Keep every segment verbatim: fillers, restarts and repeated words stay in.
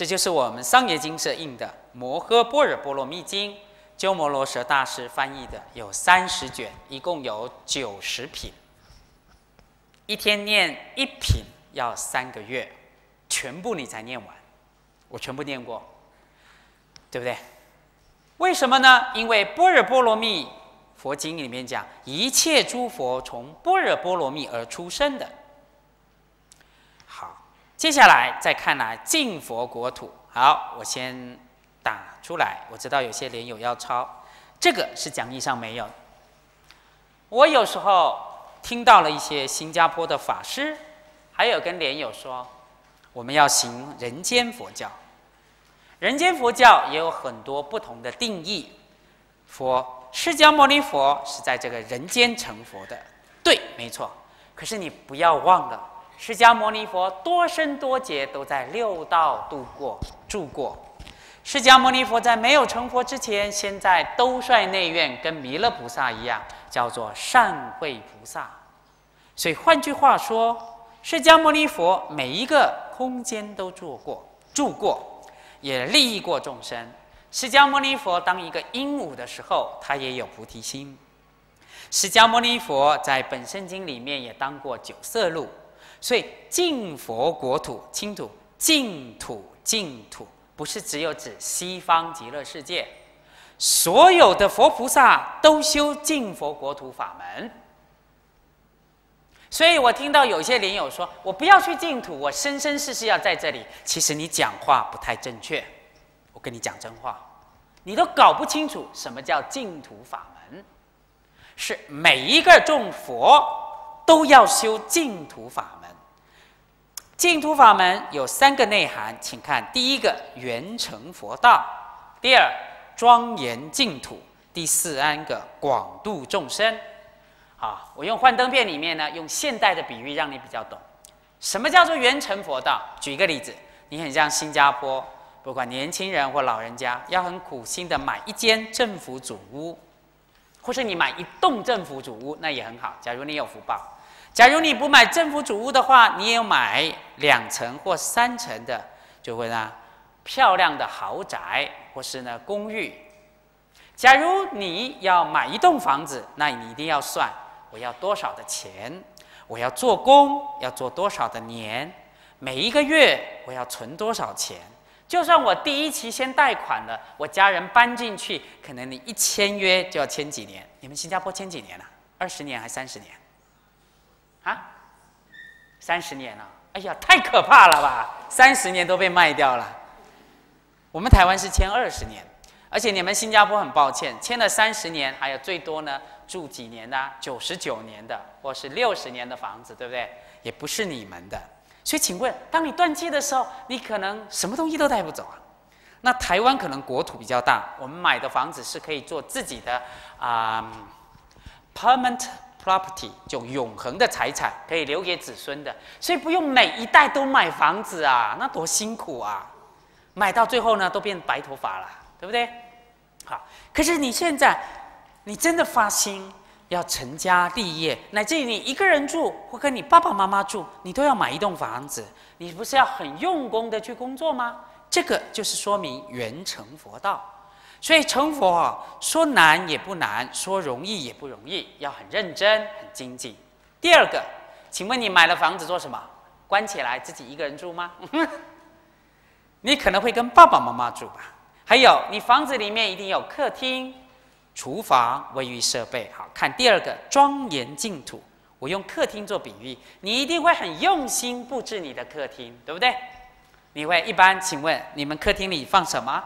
这就是我们桑耶精舍印的《摩诃般若波罗蜜经》，鸠摩罗什大师翻译的，有三十卷，一共有九十品。一天念一品要三个月，全部你才念完。我全部念过，对不对？为什么呢？因为《般若波罗蜜佛经》里面讲，一切诸佛从般若波罗蜜而出生的。好，接下来再看来净佛国土。好，我先打出来。我知道有些莲友要抄，这个是讲义上没有。我有时候听到了一些新加坡的法师，还有跟莲友说，我们要行人间佛教。人间佛教也有很多不同的定义。佛释迦牟尼佛是在这个人间成佛的，对，没错。可是你不要忘了，释迦牟尼佛多生多劫都在六道度过住过。释迦牟尼佛在没有成佛之前，先在兜率内院跟弥勒菩萨一样，叫做善慧菩萨。所以换句话说，释迦牟尼佛每一个空间都住过，住过，也利益过众生。释迦牟尼佛当一个鹦鹉的时候，他也有菩提心。释迦牟尼佛在本生经里面也当过九色鹿。所以净佛国土，净土，净土，净土，不是只有指西方极乐世界，所有的佛菩萨都修净佛国土法门。所以我听到有些莲友说，我不要去净土，我生生世世要在这里。其实你讲话不太正确，我跟你讲真话，你都搞不清楚什么叫净土法门。是每一个众佛都要修净土法门。净土法门有三个内涵，请看：第一个圆成佛道，第二庄严净土，第四安个广度众生。好，我用幻灯片里面呢，用现代的比喻让你比较懂。什么叫做圆成佛道？举一个例子，你很像新加坡，不管年轻人或老人家，要很苦心的买一间政府主屋，或是你买一栋政府主屋，那也很好。假如你有福报。假如你不买政府主屋的话，你也有买两层或三层的，就会呢漂亮的豪宅或是呢公寓。假如你要买一栋房子，那你一定要算我要多少的钱，我要做工要做多少的年，每一个月我要存多少钱。就算我第一期先贷款了，我家人搬进去，可能你一签约就要签几年？你们新加坡签几年啊？二十年还三十年？啊，三十年了！哎呀，太可怕了吧！三十年都被卖掉了。我们台湾是签二十年，而且你们新加坡很抱歉，签了三十年，还有最多呢住几年的、啊，九十九年的，或是六十年的房子，对不对？也不是你们的。所以，请问，当你断气的时候，你可能什么东西都带不走啊？那台湾可能国土比较大，我们买的房子是可以做自己的啊、嗯、permanent property， 就永恒的财产，可以留给子孙的，所以不用每一代都买房子啊，那多辛苦啊！买到最后呢，都变白头发了，对不对？好，可是你现在，你真的发心要成家立业，乃至于你一个人住，或跟你爸爸妈妈住，你都要买一栋房子，你不是要很用功的去工作吗？这个就是说明圆成佛道。所以成佛啊，说难也不难，说容易也不容易，要很认真、很精进。第二个，请问你买了房子做什么？关起来自己一个人住吗？你可能会跟爸爸妈妈住吧。还有，你房子里面一定有客厅、厨房、卫浴设备。好，看第二个庄严净土。我用客厅做比喻，你一定会很用心布置你的客厅，对不对？你会一般，请问你们客厅里放什么？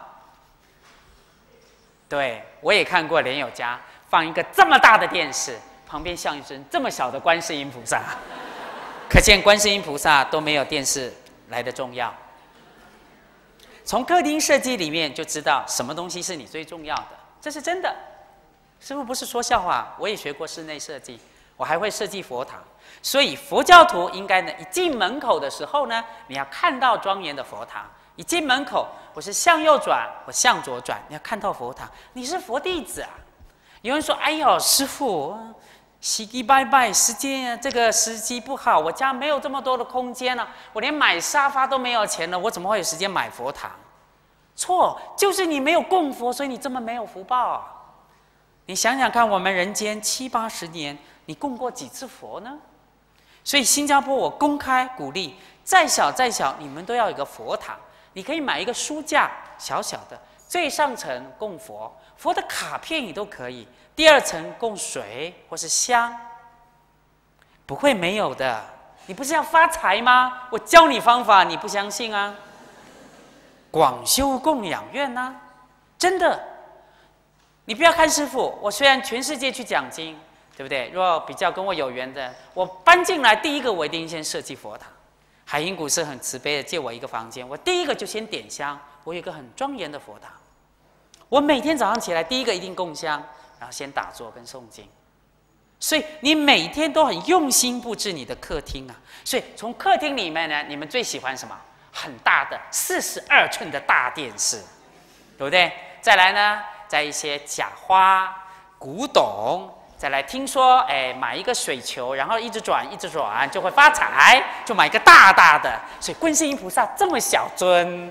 对，我也看过莲友家放一个这么大的电视，旁边像一尊这么小的观世音菩萨，可见观世音菩萨都没有电视来的重要。从客厅设计里面就知道什么东西是你最重要的，这是真的。师父不是说笑话，我也学过室内设计，我还会设计佛堂。所以佛教徒应该呢，一进门口的时候呢，你要看到庄严的佛堂。一进门口，我是向右转，我向左转，你要看到佛堂，你是佛弟子啊。有人说：“哎呦，师父， 洗洗拜拜，时间这个时机不好，我家没有这么多的空间了，我连买沙发都没有钱了，我怎么会有时间买佛堂？错，就是你没有供佛，所以你这么没有福报啊！你想想看，我们人间七八十年，你供过几次佛呢？所以新加坡我公开鼓励，再小再小，你们都要有一个佛堂。你可以买一个书架，小小的，最上层供佛，佛的卡片你都可以。第二层供水或是香，不会没有的。你不是要发财吗？我教你方法，你不相信啊？广修供养院呐、啊，真的。你不要看师父，我虽然全世界去讲经，对不对？若比较跟我有缘的，我搬进来第一个，我一定先设计佛堂。海英古是很慈悲的，借我一个房间，我第一个就先点香。我有一个很庄严的佛堂，我每天早上起来第一个一定供香。然后先打坐跟诵经，所以你每天都很用心布置你的客厅啊。所以从客厅里面呢，你们最喜欢什么？很大的四十二寸的大电视，对不对？再来呢，在一些假花、古董，再来听说，哎，买一个水球，然后一直转一直转就会发财，就买一个大大的。所以观世音菩萨这么小尊，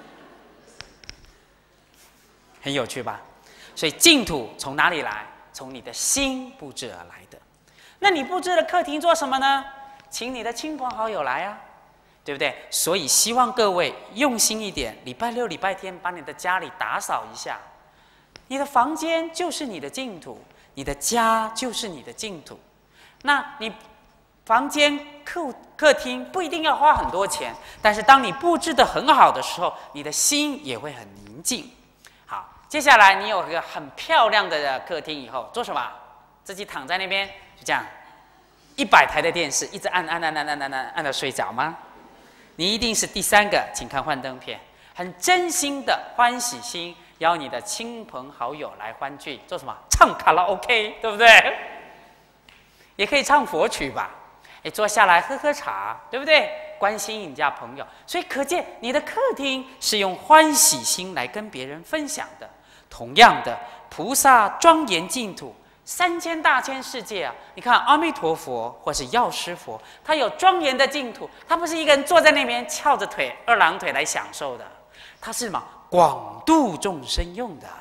很有趣吧？所以净土从哪里来？从你的心布置而来的。那你布置的客厅做什么呢？请你的亲朋好友来啊，对不对？所以希望各位用心一点，礼拜六、礼拜天把你的家里打扫一下。你的房间就是你的净土，你的家就是你的净土。那你房间、客客厅不一定要花很多钱，但是当你布置得很好的时候，你的心也会很宁静。接下来你有一个很漂亮的客厅，以后做什么？自己躺在那边，就这样，一百台的电视一直按按按按按按按按到睡着吗？你一定是第三个，请看幻灯片，很真心的欢喜心，邀你的亲朋好友来欢聚，做什么？唱卡拉 OK， 对不对？也可以唱佛曲吧。哎，坐下来喝喝茶，对不对？关心你家朋友，所以可见你的客厅是用欢喜心来跟别人分享的。同样的，菩萨庄严净土，三千大千世界啊！你看阿弥陀佛或是药师佛，他有庄严的净土，他不是一个人坐在那边翘着腿二郎腿来享受的，他是什么？广度众生用的。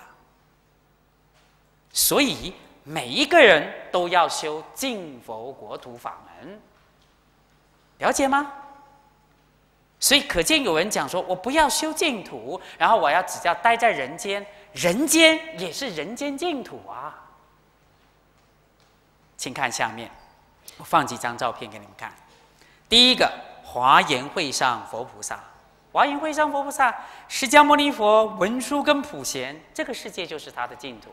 所以每一个人都要修净佛国土法门，了解吗？所以可见有人讲说，我不要修净土，然后我要只要待在人间，人间也是人间净土啊。请看下面，我放几张照片给你们看。第一个，华严会上佛菩萨，华严会上佛菩萨，释迦牟尼佛文殊跟普贤，这个世界就是他的净土。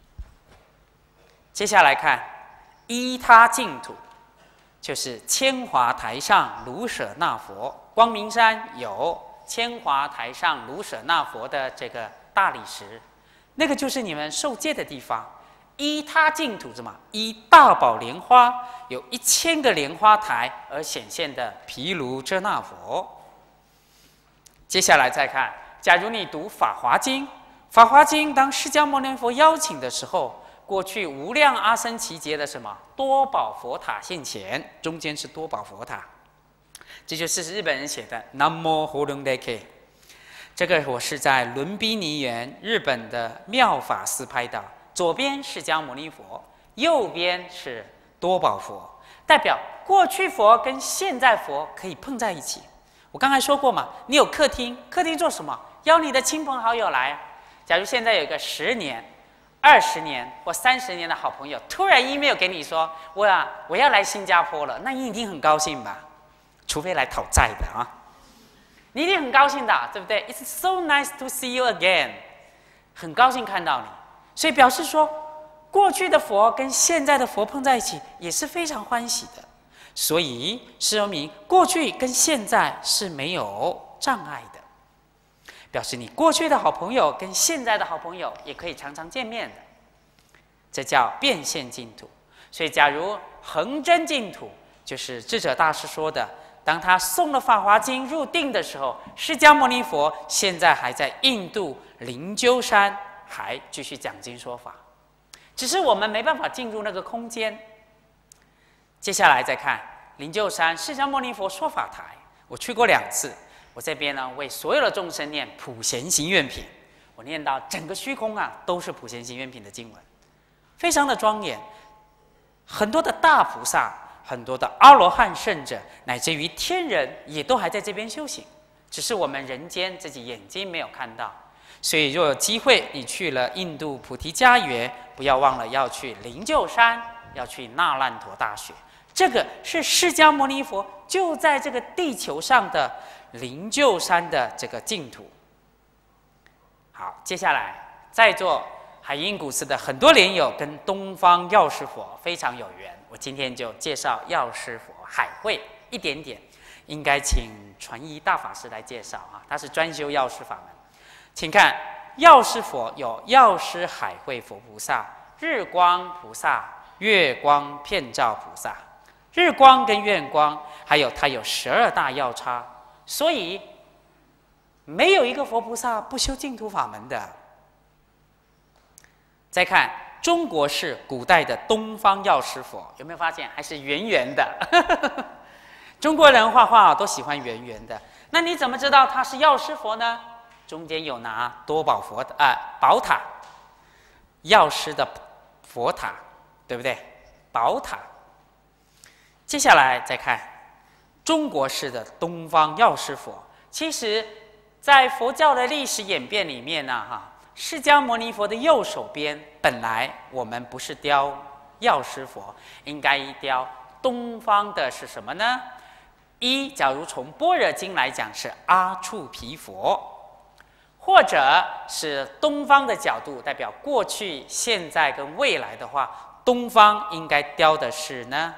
接下来看依他净土，就是千华台上卢舍那佛。光明山有千华台上卢舍那佛的这个大理石，那个就是你们受戒的地方。依他净土什么？依大宝莲花，有一千个莲花台而显现的毗卢遮那佛。接下来再看，假如你读《法华经》，《法华经》当释迦牟尼佛邀请的时候，过去无量阿僧祇劫的什么多宝佛塔现前，中间是多宝佛塔。这就是日本人写的南无活龙雷 K， 这个我是在伦比尼园日本的妙法寺拍到。左边释迦牟尼佛，右边是多宝佛，代表过去佛跟现在佛可以碰在一起。我刚才说过嘛，你有客厅，客厅做什么？邀你的亲朋好友来。假如现在有一个十年、二十年或三十年的好朋友，突然 email 给你说，我啊我要来新加坡了，那你一定很高兴吧？除非来讨债的啊，你一定很高兴的，对不对 ？It's so nice to see you again， 很高兴看到你，所以表示说，过去的佛跟现在的佛碰在一起也是非常欢喜的。所以说明过去跟现在是没有障碍的，表示你过去的好朋友跟现在的好朋友也可以常常见面的，这叫变现净土。所以，假如恒真净土，就是智者大师说的。当他诵了《法华经》入定的时候，释迦牟尼佛现在还在印度灵鹫山，还继续讲经说法。只是我们没办法进入那个空间， 接下来再看灵鹫山释迦牟尼佛说法台，我去过两次。我这边呢，为所有的众生念普贤行愿品，我念到整个虚空啊，都是普贤行愿品的经文，非常的庄严。很多的大菩萨，很多的阿罗汉圣者，乃至于天人，也都还在这边修行，只是我们人间自己眼睛没有看到。所以，若有机会你去了印度菩提伽耶，不要忘了要去灵鹫山，要去那烂陀大学。这个是释迦牟尼佛就在这个地球上的灵鹫山的这个净土。好，接下来在座海印古寺的很多莲友跟东方药师佛非常有缘，我今天就介绍药师佛海会一点点，应该请传一大法师来介绍啊，他是专修药师法门。请看药师佛有药师海会佛菩萨、日光菩萨、月光遍照菩萨。日光跟月光，还有它有十二大药叉，所以没有一个佛菩萨不修净土法门的。再看中国式古代的东方药师佛，有没有发现还是圆圆的？中国人画画都喜欢圆圆的。那你怎么知道他是药师佛呢？中间有拿多宝佛的啊、呃、宝塔，药师的佛塔，对不对？宝塔。接下来再看中国式的东方药师佛。其实，在佛教的历史演变里面呢、啊，哈，释迦牟尼佛的右手边本来我们不是雕药师佛，应该雕东方的是什么呢？一，假如从般若经来讲是阿处毗佛，或者是东方的角度代表过去、现在跟未来的话，东方应该雕的是呢？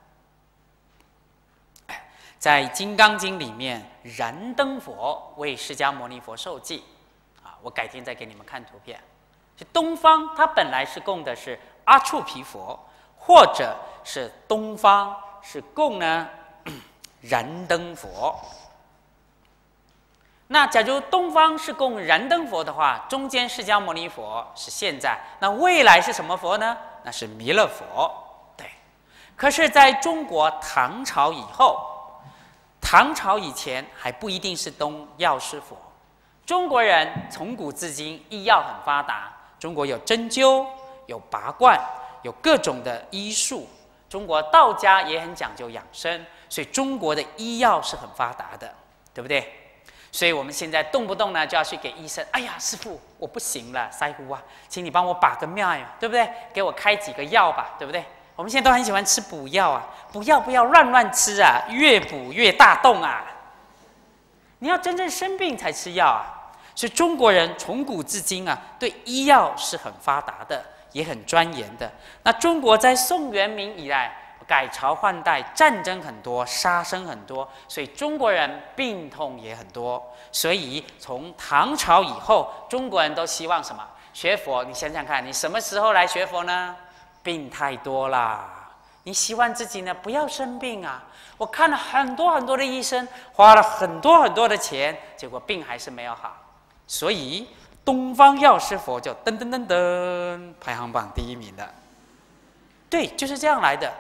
在《金刚经》里面，燃灯佛为释迦牟尼佛受记，啊，我改天再给你们看图片。就东方，它本来是供的是阿处毗佛，或者是东方是供呢燃灯佛。那假如东方是供燃灯佛的话，中间释迦牟尼佛是现在，那未来是什么佛呢？那是弥勒佛。对，可是在中国唐朝以后。唐朝以前还不一定是东药师佛。中国人从古至今医药很发达，中国有针灸，有拔罐，有各种的医术。中国道家也很讲究养生，所以中国的医药是很发达的，对不对？所以我们现在动不动呢就要去给医生，哎呀，师父，我不行了，腮胡啊，请你帮我把个脉呀，对不对？给我开几个药吧，对不对？我们现在都很喜欢吃补药啊，不要不要乱乱吃啊，越补越大洞啊！你要真正生病才吃药啊！所以中国人从古至今啊，对医药是很发达的，也很钻研的。那中国在宋元明以来，改朝换代，战争很多，杀生很多，所以中国人病痛也很多。所以从唐朝以后，中国人都希望什么？学佛。你想想看，你什么时候来学佛呢？病太多啦，你希望自己呢不要生病啊？我看了很多很多的医生，花了很多很多的钱，结果病还是没有好。所以东方药师佛就噔噔噔噔排行榜第一名了。对，就是这样来的，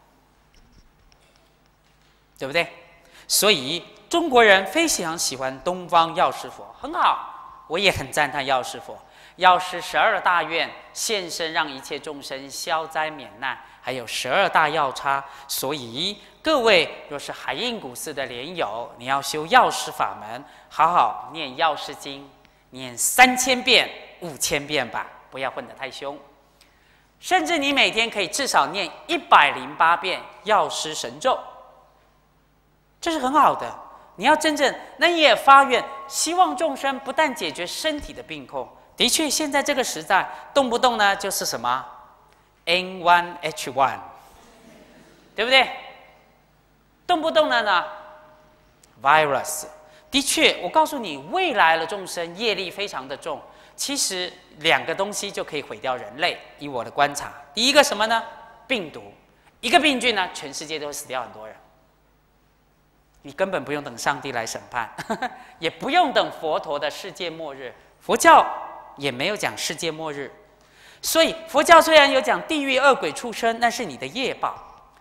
对不对？所以中国人非常喜欢东方药师佛，很好，我也很赞叹药师佛。药师十二大愿现身，让一切众生消灾免难，还有十二大药叉。所以各位若是海印古寺的莲友，你要修药师法门，好好念药师经，念三千遍、五千遍吧，不要混得太凶。甚至你每天可以至少念一百零八遍药师神咒，这是很好的。你要真正，那你也发愿，希望众生不但解决身体的病痛。的确，现在这个时代，动不动呢就是什么 N 一 H 一， 对不对？动不动的呢 virus。的确，我告诉你，未来的众生业力非常的重。其实两个东西就可以毁掉人类。以我的观察，第一个什么呢？病毒。一个病菌呢，全世界都会死掉很多人。你根本不用等上帝来审判，也不用等佛陀的世界末日。佛教也没有讲世界末日，所以佛教虽然有讲地狱恶鬼畜生，那是你的业报。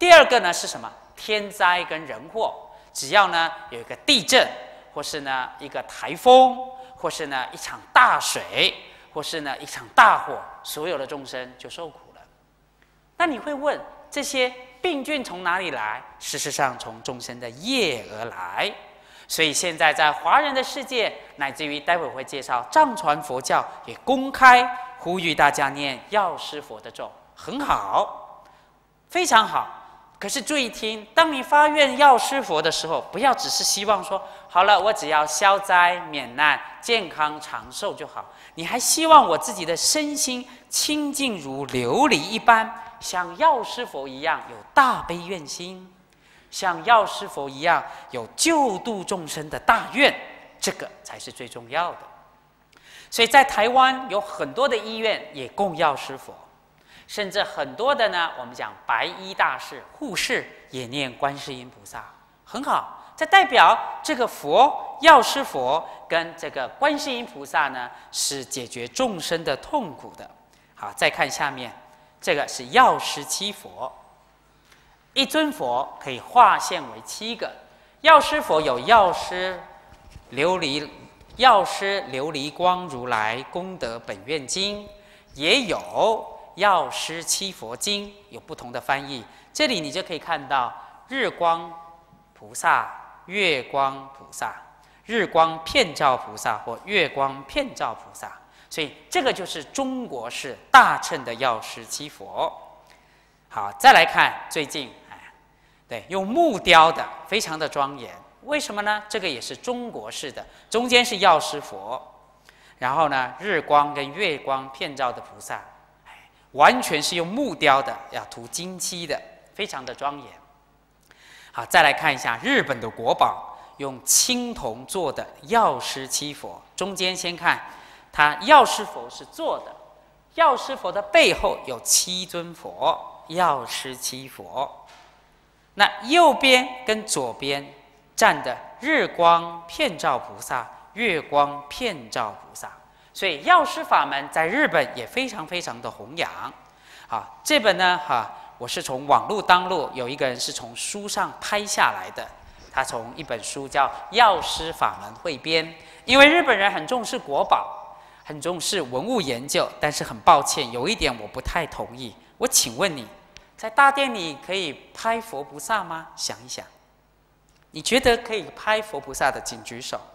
第二个呢是什么？天灾跟人祸，只要呢有一个地震，或是呢一个台风，或是呢一场大水，或是呢一场大火，所有的众生就受苦了。那你会问，这些病菌从哪里来？事实上，从众生的业而来。所以现在在华人的世界，乃至于待会会介绍藏传佛教，也公开呼吁大家念药师佛的咒，很好，非常好。可是注意听，当你发愿药师佛的时候，不要只是希望说，好了，我只要消灾免难、健康长寿就好。你还希望我自己的身心清净如琉璃一般，像药师佛一样有大悲愿心，像药师佛一样有救度众生的大愿，这个才是最重要的。所以在台湾有很多的医院也供药师佛，甚至很多的呢，我们讲白衣大士、护士也念观世音菩萨，很好。这代表这个佛药师佛跟这个观世音菩萨呢，是解决众生的痛苦的。好，再看下面，这个是药师七佛。一尊佛可以化现为七个。药师佛有药师琉璃药师琉璃光如来功德本愿经，也有药师七佛经，有不同的翻译。这里你就可以看到日光菩萨、月光菩萨、日光遍照菩萨或月光遍照菩萨。所以这个就是中国式大乘的药师七佛。好，再来看最近。对，用木雕的，非常的庄严。为什么呢？这个也是中国式的，中间是药师佛，然后呢，日光跟月光遍照的菩萨，完全是用木雕的，要涂金漆的，非常的庄严。好，再来看一下日本的国宝，用青铜做的药师七佛。中间先看，它药师佛是坐的，药师佛的背后有七尊佛，药师七佛。那右边跟左边站的日光遍照菩萨、月光遍照菩萨，所以药师法门在日本也非常非常的弘扬。好，这本呢，哈，我是从网络当录，有一个人是从书上拍下来的，他从一本书叫《药师法门汇编》。因为日本人很重视国宝，很重视文物研究，但是很抱歉，有一点我不太同意。我请问你，在大殿里可以拍佛菩萨吗？想一想，你觉得可以拍佛菩萨的，请举手。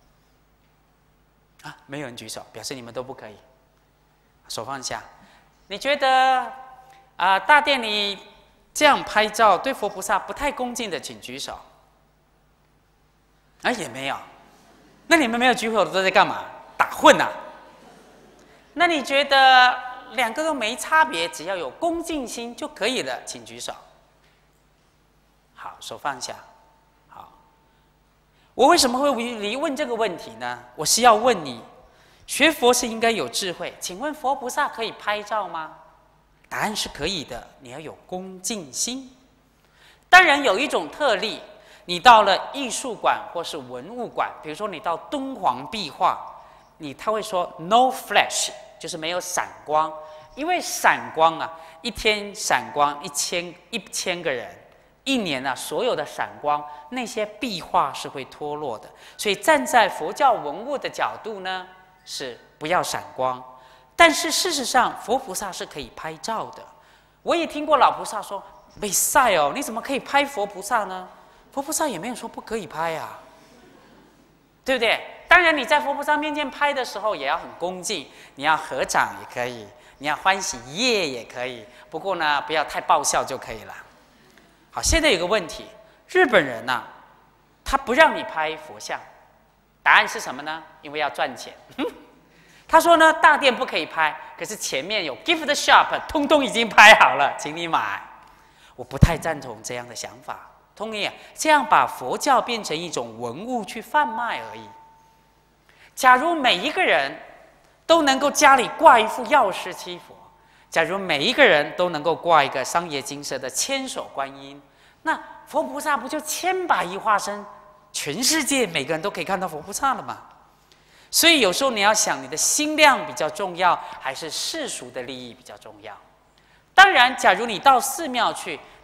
啊，没有人举手，表示你们都不可以。手放下。你觉得啊、呃，大殿里这样拍照对佛菩萨不太恭敬的，请举手。啊，也没有。那你们没有举手的都在干嘛？打混啊？那你觉得两个都没差别，只要有恭敬心就可以了，请举手。好，手放下。好，我为什么会离问这个问题呢？我是要问你，学佛是应该有智慧，请问佛菩萨可以拍照吗？答案是可以的，你要有恭敬心。当然有一种特例，你到了艺术馆或是文物馆，比如说你到敦煌壁画，你他会说 no flash， 就是没有闪光，因为闪光啊，一天闪光一千一千个人，一年啊，所有的闪光，那些壁画是会脱落的。所以站在佛教文物的角度呢，是不要闪光。但是事实上，佛菩萨是可以拍照的。我也听过老菩萨说：“没赛哦，你怎么可以拍佛菩萨呢？佛菩萨也没有说不可以拍啊，对不对？当然，你在佛菩萨面前拍的时候，也要很恭敬，你要合掌也可以，你要欢喜耶也可以。不过呢，不要太爆笑就可以了。好，现在有个问题，日本人呐、啊，他不让你拍佛像，答案是什么呢？因为要赚钱。他说呢，大殿不可以拍，可是前面有 gift shop， 通通已经拍好了，请你买。我不太赞同这样的想法。同意啊，这样把佛教变成一种文物去贩卖而已。假如每一个人都能够家里挂一副药师七佛，假如每一个人都能够挂一个商业金色的千手观音，那佛菩萨不就千百亿化身，全世界每个人都可以看到佛菩萨了吗？所以有时候你要想，你的心量比较重要，还是世俗的利益比较重要？当然，假如你到寺庙去，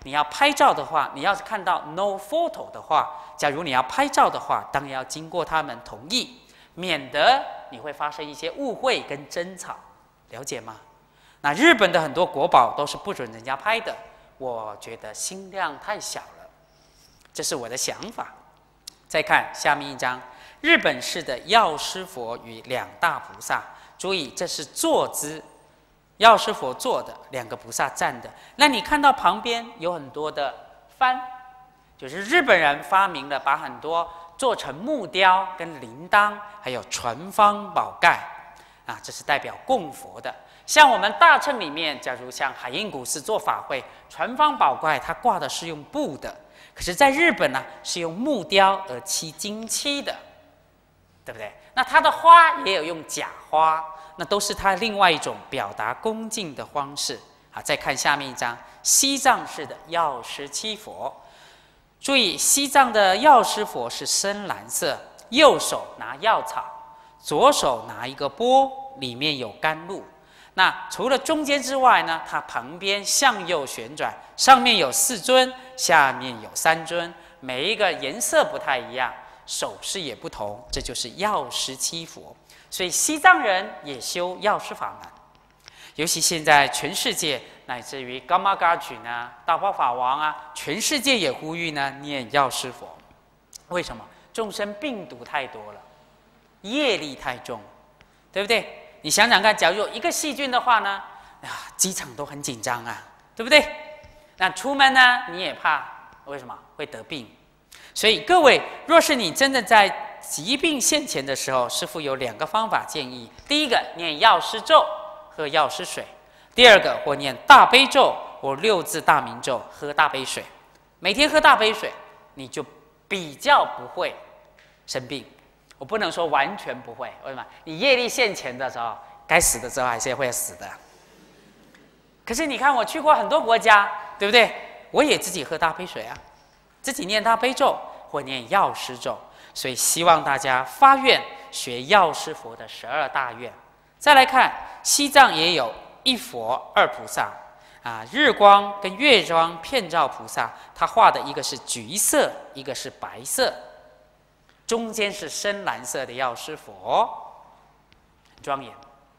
你要拍照的话，你要是看到 no photo 的话，假如你要拍照的话，当然要经过他们同意，免得你会发生一些误会跟争吵，了解吗？那日本的很多国宝都是不准人家拍的，我觉得心量太小了，这是我的想法。再看下面一张，日本式的药师佛与两大菩萨，注意这是坐姿。药师佛坐的，两个菩萨站的。那你看到旁边有很多的幡，就是日本人发明了把很多做成木雕跟铃铛，还有传方宝盖啊，这是代表供佛的。像我们大乘里面，假如像海印古寺做法会，传方宝盖它挂的是用布的，可是在日本呢是用木雕而漆金漆的，对不对？那它的花也有用假花。那都是它另外一种表达恭敬的方式。好，再看下面一张，西藏式的药师七佛。注意，西藏的药师佛是深蓝色，右手拿药草，左手拿一个钵，里面有甘露。那除了中间之外呢，它旁边向右旋转，上面有四尊，下面有三尊，每一个颜色不太一样，手势也不同，这就是药师七佛。所以西藏人也修药师法门，尤其现在全世界乃至于噶玛噶举呢、大宝法王啊，全世界也呼吁呢念药师佛。为什么？众生病毒太多了，业力太重，对不对？你想想看，假如有一个细菌的话呢，啊，机场都很紧张啊，对不对？那出门呢，你也怕，为什么会得病？所以各位，若是你真的在疾病现前的时候，师父有两个方法建议：第一个，念药师咒，喝药师水；第二个，或念大悲咒或六字大明咒，喝大杯水。每天喝大杯水，你就比较不会生病。我不能说完全不会，为什么？你业力现前的时候，该死的时候还是会死的。可是你看，我去过很多国家，对不对？我也自己喝大杯水啊，自己念大悲咒或念药师咒。所以希望大家发愿学药师佛的十二大愿。再来看西藏也有一佛二菩萨啊，日光跟月光遍照菩萨，他画的一个是橘色，一个是白色，中间是深蓝色的药师佛，很庄严。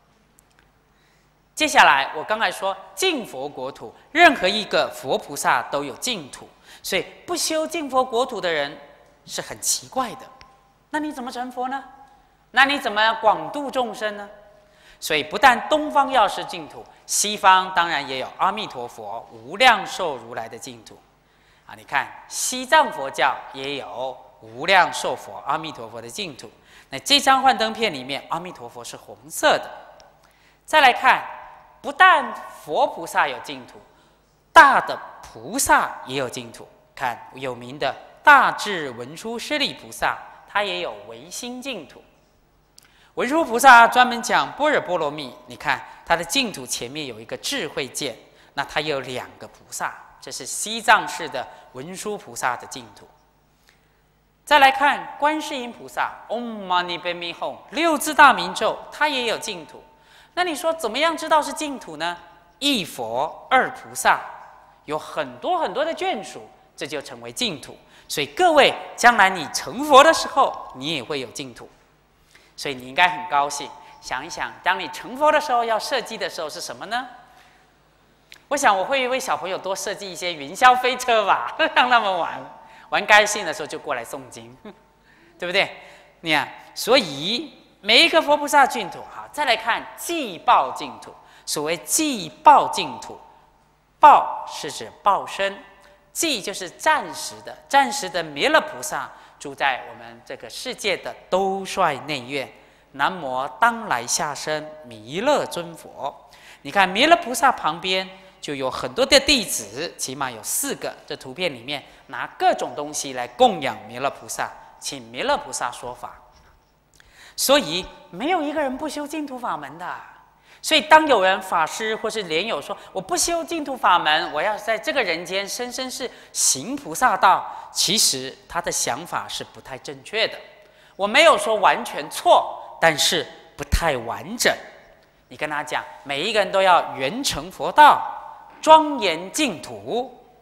接下来我刚才说净佛国土，任何一个佛菩萨都有净土，所以不修净佛国土的人是很奇怪的。那你怎么成佛呢？那你怎么广度众生呢？所以不但东方药师净土，西方当然也有阿弥陀佛无量寿如来的净土啊！你看西藏佛教也有无量寿佛阿弥陀佛的净土。那这张幻灯片里面，阿弥陀佛是红色的。再来看，不但佛菩萨有净土，大的菩萨也有净土。看有名的大智文殊师利菩萨，他也有唯心净土。文殊菩萨专门讲般若波罗蜜，你看他的净土前面有一个智慧剑，那他有两个菩萨，这是西藏式的文殊菩萨的净土。再来看观世音菩萨 Om Mani Padme Hum 六字大明咒，他也有净土。那你说怎么样知道是净土呢？一佛二菩萨，有很多很多的眷属，这就成为净土。所以各位将来你成佛的时候，你也会有净土。所以你应该很高兴，想一想，当你成佛的时候要设计的时候是什么呢？我想我会为小朋友多设计一些云霄飞车吧，让他们玩，玩高兴的时候就过来诵经，对不对？你看，所以每一个佛菩萨净土，好，再来看祭报净土。所谓祭报净土，报是指报身，祭就是暂时的，暂时的弥勒菩萨住在我们这个世界的兜率内院，南无当来下生弥勒尊佛。你看弥勒菩萨旁边就有很多的弟子，起码有四个，这图片里面拿各种东西来供养弥勒菩萨，请弥勒菩萨说法。所以没有一个人不修净土法门的。所以当有人法师或是莲友说我不修净土法门，我要在这个人间生生世行菩萨道，其实他的想法是不太正确的。我没有说完全错，但是不太完整。你跟他讲每一个人都要圆成佛道，庄严净土，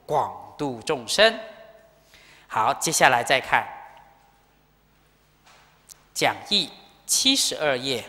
广度众生。好，接下来再看讲义七十二页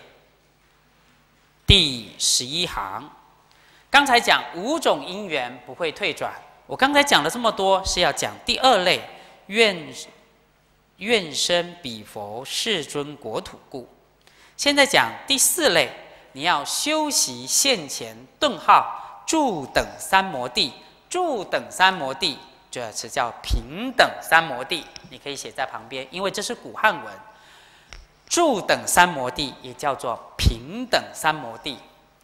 第十一行。刚才讲五种因缘不会退转，我刚才讲了这么多，是要讲第二类愿愿生彼佛世尊国土故。现在讲第四类，你要修习现前顿号住等三摩地。住等三摩地，这是叫平等三摩地，你可以写在旁边，因为这是古汉文。住等三摩地也叫做平等三摩地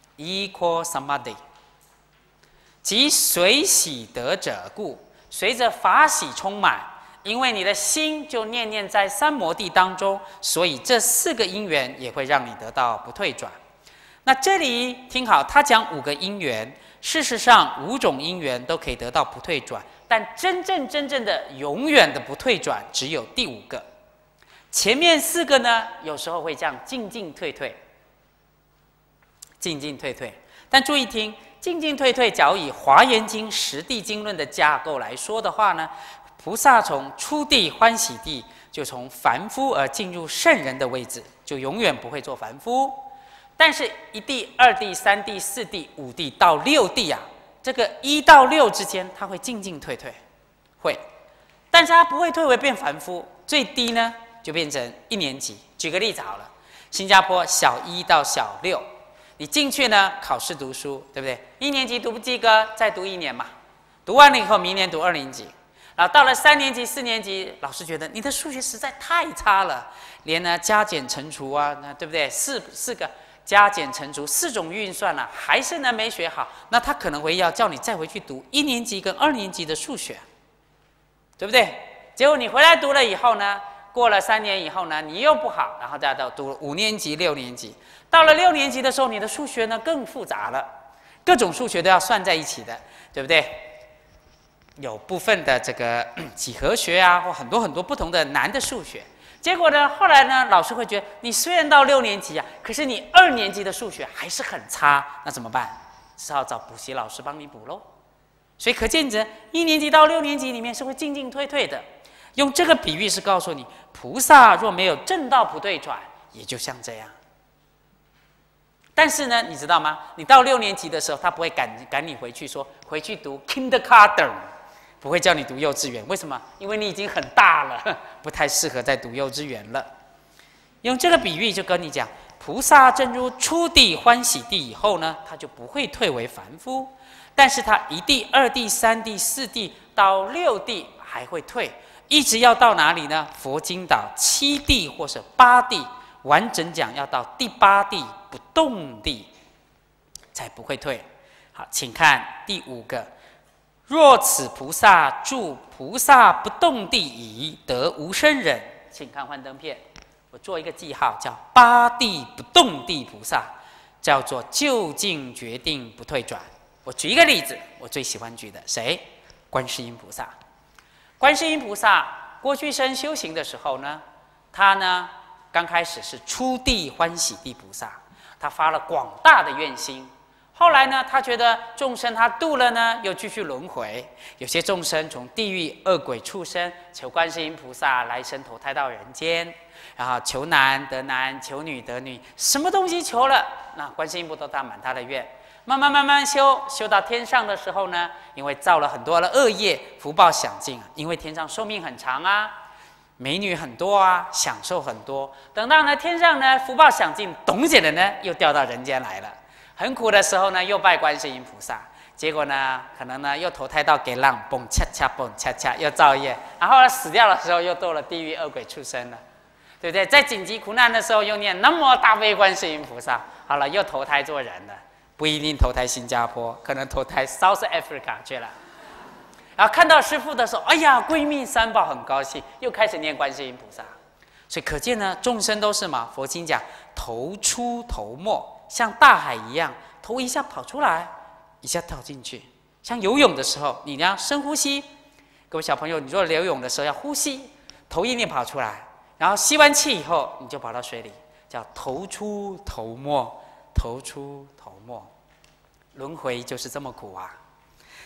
，equal samadhi， 即随喜得者故，随着法喜充满，因为你的心就念念在三摩地当中，所以这四个因缘也会让你得到不退转。那这里听好，他讲五个因缘，事实上五种因缘都可以得到不退转，但真正真正的永远的不退转只有第五个。前面四个呢，有时候会这样进进退退，进进退退。但注意听，进进退退，假如以《华严经》《十地经论》的架构来说的话呢，菩萨从初地欢喜地，就从凡夫而进入圣人的位置，就永远不会做凡夫。但是，一地、二地、三地、四地、五地到六地啊，这个一到六之间，它会进进退退，会，但是它不会退为变凡夫。最低呢，就变成一年级。举个例子好了，新加坡小一到小六，你进去呢，考试读书，对不对？一年级读不及格，再读一年嘛，读完了以后，明年读二年级。然后到了三年级、四年级，老师觉得你的数学实在太差了，连呢加减乘除啊，那对不对？四四个。加减乘除四种运算了、啊，还是呢没学好，那他可能会要叫你再回去读一年级跟二年级的数学，对不对？结果你回来读了以后呢，过了三年以后呢，你又不好，然后再到读五年级、六年级，到了六年级的时候，你的数学呢更复杂了，各种数学都要算在一起的，对不对？有部分的这个几何学啊，或很多很多不同的难的数学。结果呢，后来呢，老师会觉得你虽然到六年级啊，可是你二年级的数学还是很差，那怎么办？只好找补习老师帮你补喽。所以可见着一年级到六年级里面是会进进退退的。用这个比喻是告诉你，菩萨若没有正道不退转，也就像这样。但是呢，你知道吗？你到六年级的时候，他不会赶赶你回去说回去读 kindergarten。不会叫你读幼稚园，为什么？因为你已经很大了，不太适合再读幼稚园了。用这个比喻就跟你讲，菩萨正入初地欢喜地以后呢，他就不会退为凡夫，但是他一地、二地、三地、四地到六地还会退，一直要到哪里呢？佛经导七地或是八地，完整讲要到第八地不动地才不会退。好，请看第五个。若此菩萨住菩萨不动地已，得无生忍。请看幻灯片，我做一个记号，叫八地不动地菩萨，叫做究竟决定不退转。我举一个例子，我最喜欢举的，谁？观世音菩萨。观世音菩萨过去生修行的时候呢，他呢刚开始是初地欢喜地菩萨，他发了广大的愿心。后来呢，他觉得众生他度了呢，又继续轮回。有些众生从地狱、恶鬼、畜生，求观世音菩萨来生投胎到人间，然后求男得男，求女得女，什么东西求了，那观世音菩萨大满他的愿。慢慢慢慢修，修到天上的时候呢，因为造了很多的恶业，福报享尽啊。因为天上寿命很长啊，美女很多啊，享受很多。等到呢天上呢福报享尽，懂解的呢又掉到人间来了。很苦的时候呢，又拜观世音菩萨，结果呢，可能呢又投胎到给浪蹦恰恰蹦恰恰，又造业，然后呢死掉的时候又堕了地狱恶鬼畜生了，对不对？在紧急苦难的时候又念南无大悲观世音菩萨，好了，又投胎做人了，不一定投胎新加坡，可能投胎 South Africa 去了。然后看到师父的时候，哎呀，闺蜜三宝很高兴，又开始念观世音菩萨。所以可见呢，众生都是嘛，佛经讲头出头没。像大海一样，头一下跑出来，一下跳进去。像游泳的时候，你要深呼吸。各位小朋友，你如果游泳的时候要呼吸，头一定跑出来，然后吸完气以后，你就跑到水里，叫头出头没，头出头没。轮回就是这么苦啊！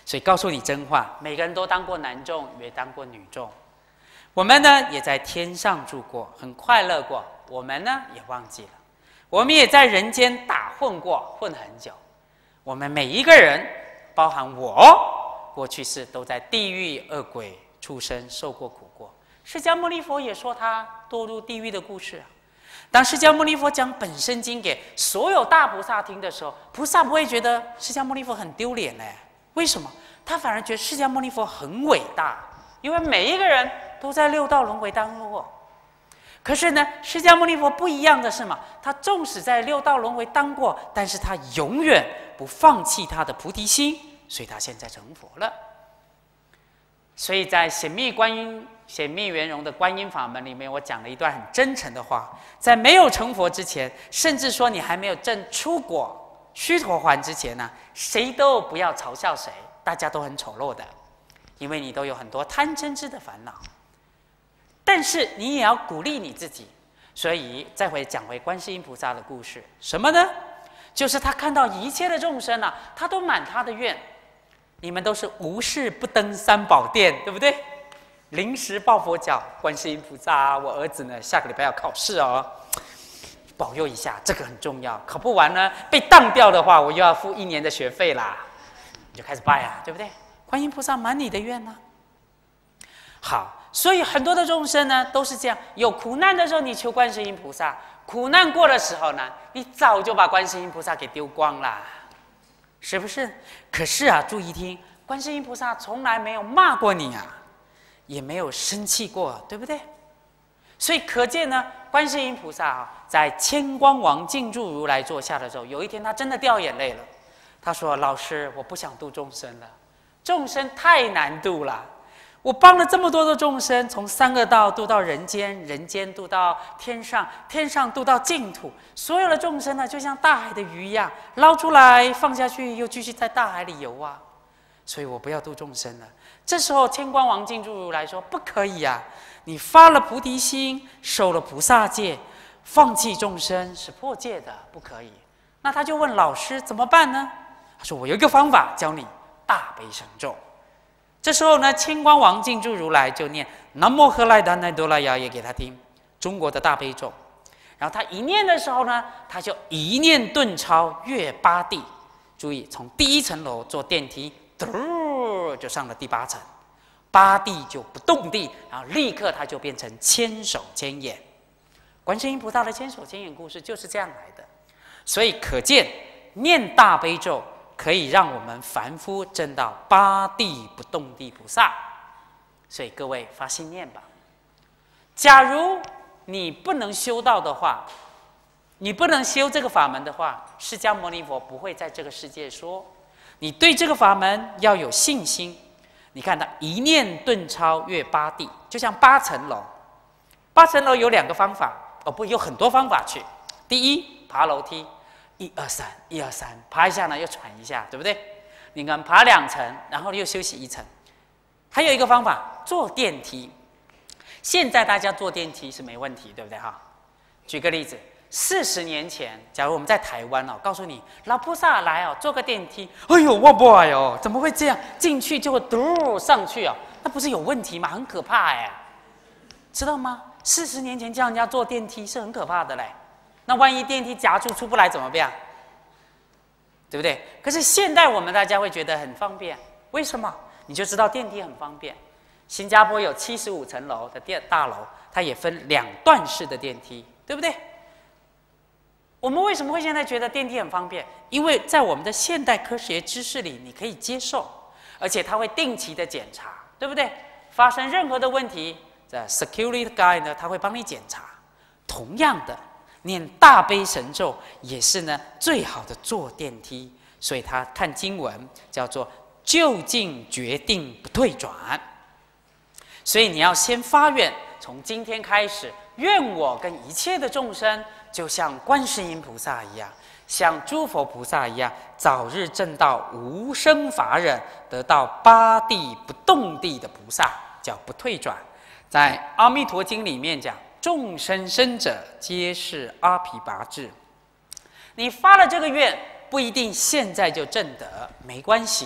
所以告诉你真话，每个人都当过男众，也当过女众。我们呢也在天上住过，很快乐过。我们呢也忘记了，我们也在人间打混过，混很久。我们每一个人，包含我，过去世都在地狱、恶鬼、畜生受过苦过。释迦牟尼佛也说他堕入地狱的故事啊。当释迦牟尼佛讲本生经给所有大菩萨听的时候，菩萨不会觉得释迦牟尼佛很丢脸嘞。为什么？他反而觉得释迦牟尼佛很伟大，因为每一个人都在六道轮回当过。可是呢，释迦牟尼佛不一样的是嘛，他纵使在六道轮回当过，但是他永远不放弃他的菩提心，所以他现在成佛了。所以在显密观音、显密圆融的观音法门里面，我讲了一段很真诚的话：在没有成佛之前，甚至说你还没有证出果须陀洹之前呢，谁都不要嘲笑谁，大家都很丑陋的，因为你都有很多贪嗔痴的烦恼。但是你也要鼓励你自己。所以再回讲回观世音菩萨的故事，什么呢？就是他看到一切的众生啊，他都满他的愿。你们都是无事不登三宝殿，对不对？临时抱佛脚，观世音菩萨，我儿子呢下个礼拜要考试哦，保佑一下，这个很重要。考不完呢，被当掉的话，我又要付一年的学费啦。你就开始拜啊，对不对？观音菩萨满你的愿呢、啊。好，所以很多的众生呢都是这样，有苦难的时候你求观世音菩萨，苦难过的时候呢，你早就把观世音菩萨给丢光啦，是不是？可是啊，注意听，观世音菩萨从来没有骂过你啊，也没有生气过，对不对？所以可见呢，观世音菩萨啊，在千光王静住如来座下的时候，有一天他真的掉眼泪了。他说：“老师，我不想度众生了，众生太难度了。我帮了这么多的众生，从三恶道度到人间，人间度到天上，天上度到净土，所有的众生呢，就像大海的鱼一样，捞出来放下去，又继续在大海里游啊。所以我不要度众生了。”这时候千光王静住如来说：“不可以啊！你发了菩提心，受了菩萨戒，放弃众生是破戒的，不可以。”那他就问老师怎么办呢？他说：“我有一个方法，教你大悲神咒。”这时候呢，千光王静住如来就念南无何来达奈多拉雅也给他听，中国的大悲咒。然后他一念的时候呢，他就一念顿超越八地。注意，从第一层楼坐电梯，嘟就上了第八层，八地就不动地，然后立刻他就变成千手千眼。观世音菩萨的千手千眼故事就是这样来的。所以可见，念大悲咒可以让我们凡夫证到八地不动地菩萨。所以各位发心念吧。假如你不能修道的话，你不能修这个法门的话，释迦牟尼佛不会在这个世界说。你对这个法门要有信心。你看他一念顿超越八地，就像八层楼。八层楼有两个方法，哦不，有很多方法去。第一，爬楼梯，一二三，一二三，爬一下呢又喘一下，对不对？你看爬两层，然后又休息一层。还有一个方法，坐电梯。现在大家坐电梯是没问题，对不对哈？举个例子。四十年前，假如我们在台湾哦，告诉你老菩萨来哦，坐个电梯，哎呦，我不爱哦，怎么会这样？进去就会嘟上去哦，那不是有问题吗？很可怕哎，知道吗？四十年前叫人家坐电梯是很可怕的嘞，那万一电梯夹住出不来怎么办？对不对？可是现在我们大家会觉得很方便，为什么？你就知道电梯很方便。新加坡有七十五层楼的电大楼，它也分两段式的电梯，对不对？我们为什么会现在觉得电梯很方便？因为在我们的现代科学知识里，你可以接受，而且它会定期的检查，对不对？发生任何的问题，这 security guy 呢，他会帮你检查。同样的，念大悲神咒也是呢最好的坐电梯，所以他看经文叫做就近决定不退转。所以你要先发愿，从今天开始，愿我跟一切的众生，就像观世音菩萨一样，像诸佛菩萨一样，早日证到无生法忍，得到八地不动地的菩萨，叫不退转。在《阿弥陀经》里面讲，众生生者皆是阿毗跋致。你发了这个愿，不一定现在就证得，没关系。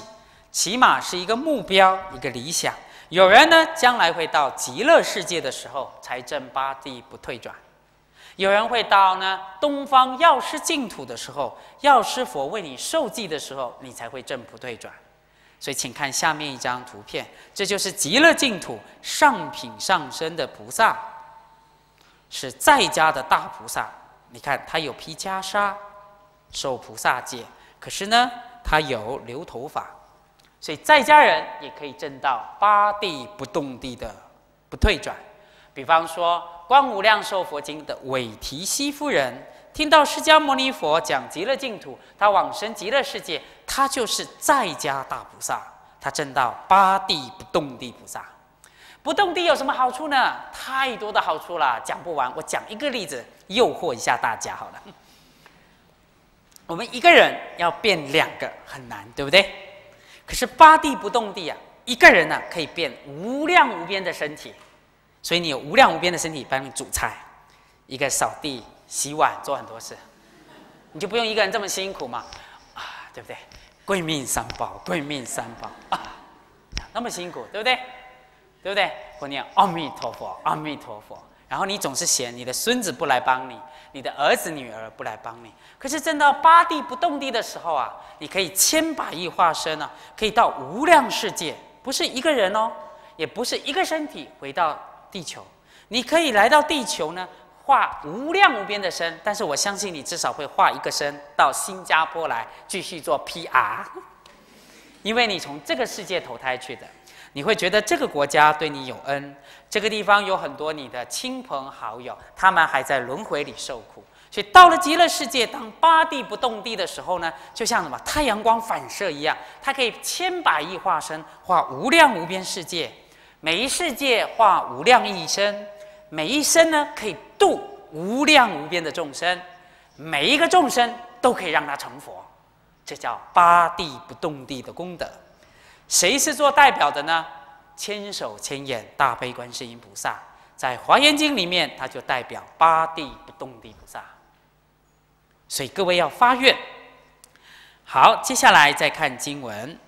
起码是一个目标，一个理想。有人呢，将来会到极乐世界的时候才证八地不退转；有人会到呢东方药师净土的时候，药师佛为你受记的时候，你才会证不退转。所以，请看下面一张图片，这就是极乐净土上品上身的菩萨，是在家的大菩萨。你看，他有披袈裟，受菩萨戒，可是呢，他有留头发。所以在家人也可以证到八地不动地的不退转。比方说《观无量寿佛经》的韦提希夫人，听到释迦牟尼佛讲极乐净土，他往生极乐世界，他就是在家大菩萨，他证到八地不动地菩萨。不动地有什么好处呢？太多的好处了，讲不完。我讲一个例子，诱惑一下大家好了。我们一个人要变两个很难，对不对？可是八地不动地啊，一个人呢、啊、可以变无量无边的身体，所以你有无量无边的身体帮你煮菜，一个扫地、洗碗，做很多事，你就不用一个人这么辛苦嘛，啊，对不对？贵命三宝，贵命三宝啊，那么辛苦，对不对？对不对？或念阿弥陀佛，阿弥陀佛。然后你总是嫌你的孙子不来帮你，你的儿子女儿不来帮你。可是证到八地不动地的时候啊，你可以千百亿化身啊，可以到无量世界，不是一个人哦，也不是一个身体回到地球，你可以来到地球呢，化无量无边的身。但是我相信你至少会化一个身到新加坡来继续做 P R， 因为你从这个世界投胎去的。你会觉得这个国家对你有恩，这个地方有很多你的亲朋好友，他们还在轮回里受苦。所以到了极乐世界，当八地不动地的时候呢，就像什么太阳光反射一样，它可以千百亿化身，化无量无边世界，每一世界化无量亿生，每一生呢可以度无量无边的众生，每一个众生都可以让他成佛，这叫八地不动地的功德。谁是做代表的呢？千手千眼大悲观世音菩萨，在《华严经》里面，他就代表八地不动地菩萨。所以各位要发愿。好，接下来再看经文，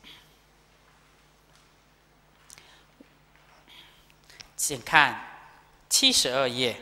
请看七十二页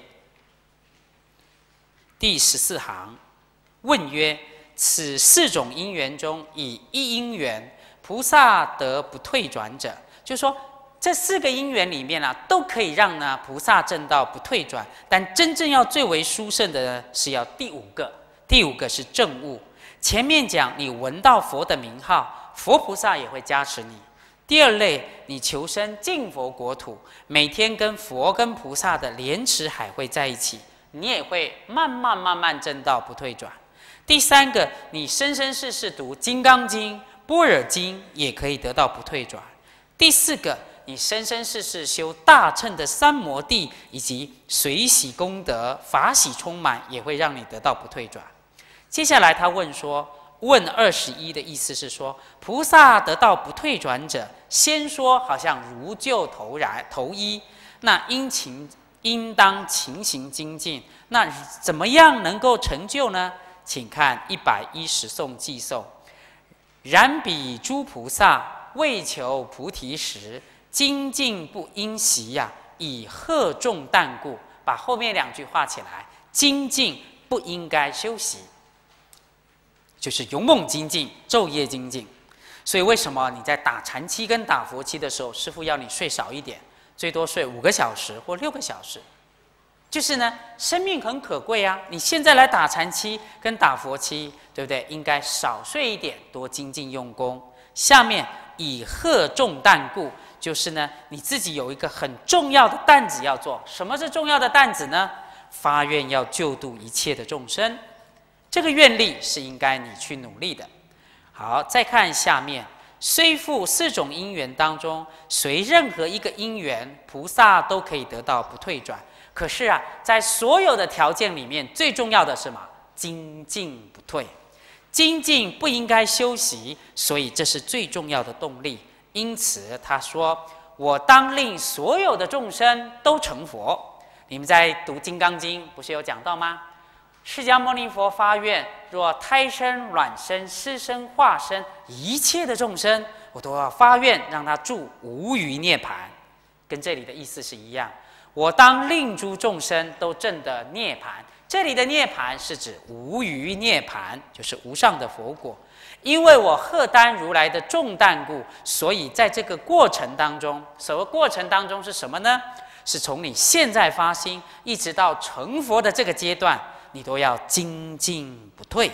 第十四行，问曰：此四种因缘中，以一因缘菩萨得不退转者，就是说这四个因缘里面啊，都可以让呢菩萨证到不退转，但真正要最为殊胜的呢，是要第五个。第五个是证悟。前面讲你闻到佛的名号，佛菩萨也会加持你。第二类，你求生净佛国土，每天跟佛跟菩萨的莲池海会在一起，你也会慢慢慢慢证到不退转。第三个，你生生世世读《金刚经》般若经也可以得到不退转。第四个，你生生世世修大乘的三摩地以及随喜功德、法喜充满，也会让你得到不退转。接下来他问说，问二十一的意思是说，菩萨得到不退转者，先说好像如救头然头一，那应情应当勤行精进，那怎么样能够成就呢？请看一百一十颂偈颂。然彼诸菩萨为求菩提时，精进不应习呀、啊，以荷重担故。把后面两句画起来，精进不应该休息，就是勇猛精进、昼夜精进。所以为什么你在打禅期跟打佛期的时候，师父要你睡少一点，最多睡五个小时或六个小时？就是呢，生命很可贵啊！你现在来打禅期跟打佛期，对不对？应该少睡一点，多精进用功。下面以荷重担故，就是呢，你自己有一个很重要的担子要做。什么是重要的担子呢？发愿要救度一切的众生，这个愿力是应该你去努力的。好，再看下面，虽复四种因缘当中，随任何一个因缘，菩萨都可以得到不退转。可是啊，在所有的条件里面，最重要的是什么？精进不退。精进不应该休息，所以这是最重要的动力。因此他说，我当令所有的众生都成佛。你们在读《金刚经》不是有讲到吗？释迦牟尼佛发愿，若胎生、卵生、湿生、化生，一切的众生， 我都要发愿让他住无余涅槃，跟这里的意思是一样。我当令诸众生都证得涅槃，这里的涅槃是指无余涅槃，就是无上的佛果。因为我荷担如来的重担故，所以在这个过程当中，所谓过程当中是什么呢？是从你现在发心，一直到成佛的这个阶段，你都要精进不退。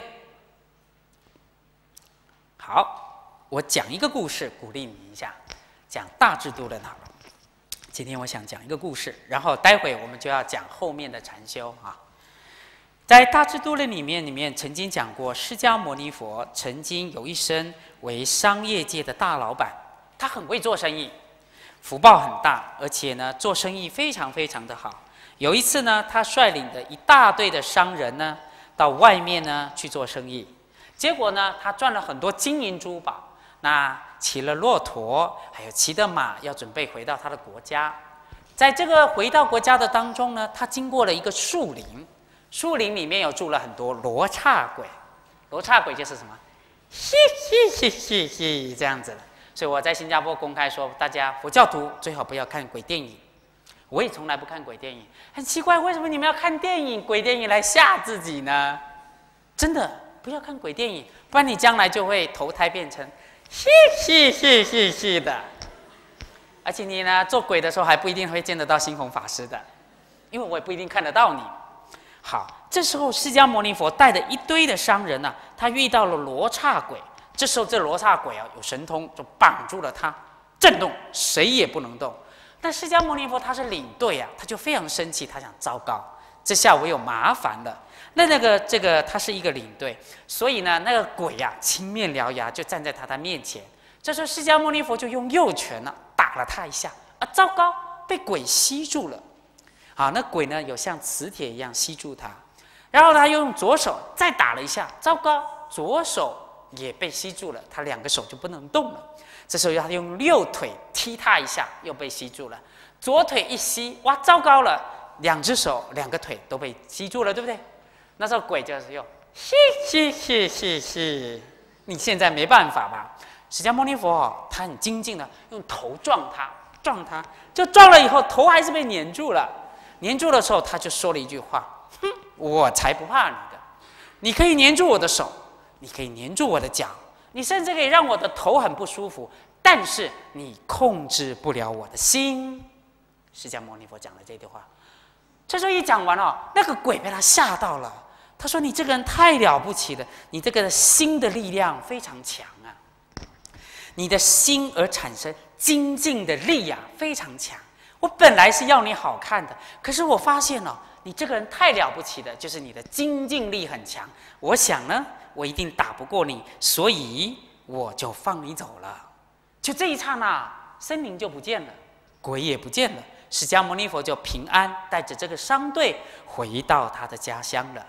好，我讲一个故事鼓励你一下，讲大智度论好了。今天我想讲一个故事，然后待会我们就要讲后面的禅修啊。在大智度论里面，里面曾经讲过，释迦牟尼佛曾经有一生为商业界的大老板，他很会做生意，福报很大，而且呢做生意非常非常的好。有一次呢，他率领的一大队的商人呢，到外面呢去做生意，结果呢，他赚了很多金银珠宝，那骑了骆驼，还有骑的马，要准备回到他的国家。在这个回到国家的当中呢，他经过了一个树林。树林里面有住了很多罗刹鬼，罗刹鬼就是什么，嘻嘻嘻嘻嘻这样子的。所以我在新加坡公开说，大家佛教徒最好不要看鬼电影。我也从来不看鬼电影，很奇怪，为什么你们要看电影、鬼电影来吓自己呢？真的不要看鬼电影，不然你将来就会投胎变成嘻嘻嘻嘻嘻的。而且你呢，做鬼的时候还不一定会见得到星宏法师的，因为我也不一定看得到你。好，这时候释迦牟尼佛带着一堆的商人呢、啊，他遇到了罗刹鬼。这时候这罗刹鬼啊有神通，就绑住了他，震动，谁也不能动。但释迦牟尼佛他是领队啊，他就非常生气，他想糟糕，这下我有麻烦了。那那个这个他是一个领队，所以呢那个鬼啊青面獠牙就站在他的面前。这时候释迦牟尼佛就用右拳呢、啊、打了他一下，啊糟糕，被鬼吸住了。好，那鬼呢有像磁铁一样吸住他，然后他又用左手再打了一下，糟糕，左手也被吸住了，他两个手就不能动了。这时候他用右腿踢他一下，又被吸住了，左腿一吸，哇，糟糕了，两只手两个腿都被吸住了，对不对？那时候鬼就是用嘻嘻嘻嘻嘻，你现在没办法吧？释迦牟尼佛哦，他很精进的用头撞他，撞他，就撞了以后头还是被黏住了。黏住的时候，他就说了一句话：“哼，我才不怕你的！你可以黏住我的手，你可以黏住我的脚，你甚至可以让我的头很不舒服，但是你控制不了我的心。”释迦牟尼佛讲了这句话。这时候一讲完哦，那个鬼被他吓到了。他说：“你这个人太了不起了，你这个心的力量非常强啊，你的心而产生精进的力啊，非常强。我本来是要你好看的，可是我发现哦，你这个人太了不起的，就是你的精进力很强。我想呢，我一定打不过你，所以我就放你走了。”就这一刹那，森林就不见了，鬼也不见了，释迦牟尼佛就平安带着这个商队回到他的家乡了。